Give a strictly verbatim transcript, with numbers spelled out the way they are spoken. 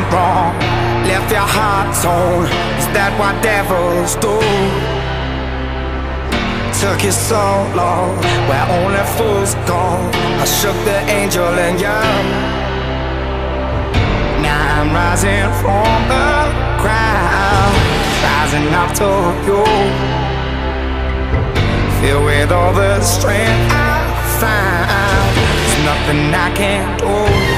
went wrong? Left your heart torn, is that what devils do? Took you so long, where only fools go. I shook the angel in you. Now I'm rising from the ground, rising up to you. Filled with all the strength I find, there's nothing I can't do.